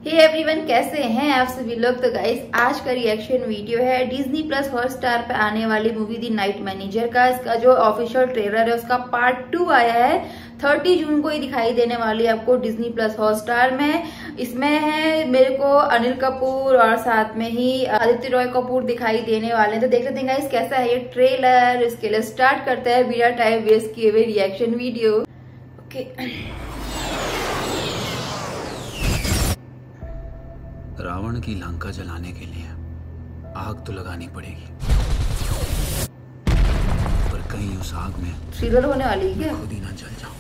Hey everyone, कैसे हैं आप सभी लोग। तो गाइस, आज का रिएक्शन वीडियो है डिज्नी प्लस हॉटस्टार पे आने वाली मूवी दी नाइट मैनेजर का। इसका जो ऑफिशियल ट्रेलर है उसका पार्ट 2 आया है। 30 जून को ही दिखाई देने वाली है आपको डिज्नी प्लस हॉटस्टार में। इसमें है मेरे को अनिल कपूर और साथ में ही आदित्य रॉय कपूर दिखाई देने वाले हैं। तो देख लेते हैं गाइस कैसा है ये ट्रेलर। इसके लिए स्टार्ट करते हैं बिना टाइम वेस्ट किए हुए रिएक्शन वीडियो। ओके, रावण की लंका जलाने के लिए आग तो लगानी पड़ेगी, पर कहीं उस आग में सीरियल होने वाली है क्या? खुद ही ना जल जाऊं।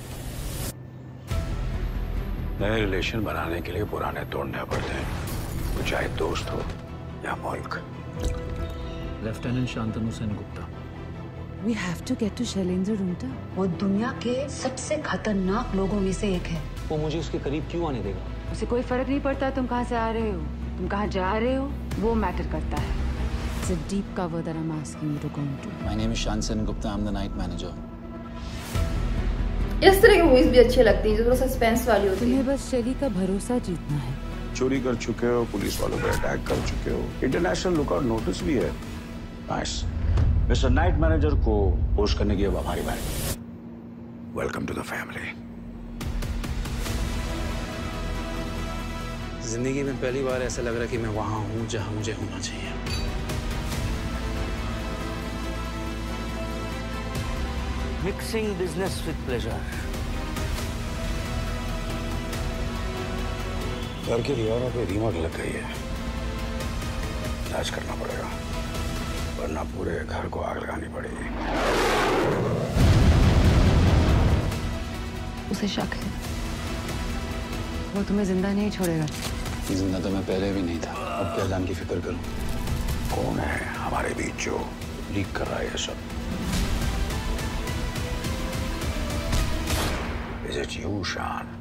नए रिलेशन बनाने के लिए पुराने तोड़ने पड़ते हैं, वो चाहे दोस्त हो या मुल्क। Lieutenant Shantanu Sen Gupta. We have to get to Shailendra Runta. वो दुनिया के सबसे खतरनाक लोगों में से एक है। वो मुझे उसके करीब क्यों आने देगा? उसे कोई फर्क नहीं पड़ता तुम कहाँ से आ रहे हो, तुम कहाँ जा रहे हो, वो मैटर करता है। It's a deep cover that I'm asking you to go into. My name is Shan Sen Gupta. I'm the night manager. इस तरह की मूवीज भी अच्छी लगती है जो थोड़ा सस्पेंस वाली होती है। तुम्हें बस शैली का भरोसा जीतना है। चोरी कर चुके हो, पुलिस वालों पर अटैक कर चुके हो, इंटरनेशनल लुकआउट नोटिस भी है। नाइस। मिस्टर नाइट मैनेजर को पोस्ट करने की अब हमारी बारी। Welcome to the family. जिंदगी में पहली बार ऐसा लग रहा है कि मैं वहां हूं जहां मुझे होना चाहिए। Mixing business with pleasure. घर की दीवारों पे रीमोट लग गई है, इलाज करना पड़ेगा, वरना पूरे घर को आग लगानी पड़ेगी। उसे शक है, वो तुम्हें जिंदा नहीं छोड़ेगा। जिंदा तो मैं पहले भी नहीं था, अब क्या जान की फिक्र करूं। कौन है हमारे बीच जो लीक कर रहा है ये सब? Is it you, Shan?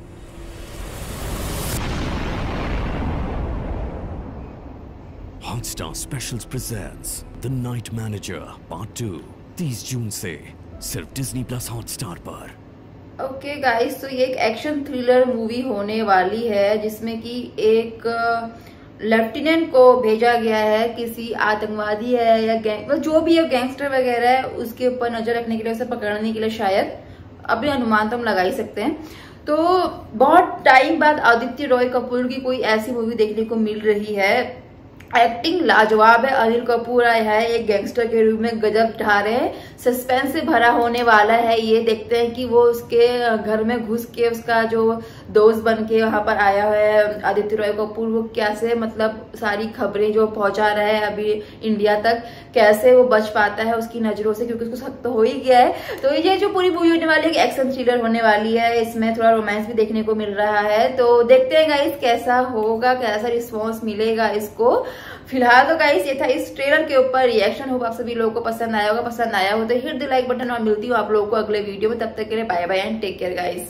Hotstar Specials presents The Night Manager Part 2 30 जून से सिर्फ Disney Plus Hotstar पर। ओके गाइस, तो ये एक एक्शन थ्रिलर मूवी होने वाली है जिसमें कि एक लेफ्टिनेंट को भेजा गया है किसी आतंकवादी है या गैंग, जो भी है गैंगस्टर वगैरह है, उसके ऊपर नजर रखने के लिए, उसे पकड़ने के लिए। शायद अपने अनुमान तो हम लगा ही सकते हैं। तो बहुत टाइम बाद आदित्य रॉय कपूर की कोई ऐसी मूवी देखने को मिल रही है। एक्टिंग लाजवाब है। अनिल कपूर आया है एक गैंगस्टर के रूप में, गजब ढा रहे हैं। सस्पेंस से भरा होने वाला है ये। देखते हैं कि वो उसके घर में घुस के उसका जो दोस्त बन के वहां पर आया है आदित्य रॉय कपूर, वो कैसे मतलब सारी खबरें जो पहुंचा रहा है अभी इंडिया तक, कैसे वो बच पाता है उसकी नजरों से, क्योंकि उसको शक तो हो ही गया है। तो ये जो पूरी मूवी होने वाली है एक्शन थ्रिलर होने वाली है। इसमें थोड़ा रोमांस भी देखने को मिल रहा है। तो देखते हैं गाइस कैसा होगा, कैसा रिस्पॉन्स मिलेगा इसको। फिलहाल तो गाइस ये था इस ट्रेलर के ऊपर रिएक्शन। होप आप सभी लोगों को पसंद आया होगा। पसंद आया हो तो हिट द लाइक बटन और मिलती हूँ आप लोगों को अगले वीडियो में। तब तक के लिए bye bye and take care guys.